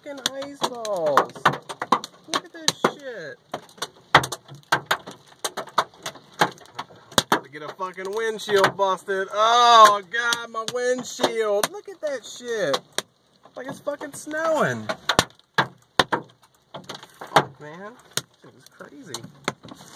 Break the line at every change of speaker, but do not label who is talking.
fucking ice balls. Look at this shit. Gotta get a fucking windshield busted. Oh god, my windshield. Look at that shit. Like it's fucking snowing. Fuck, man. It was crazy.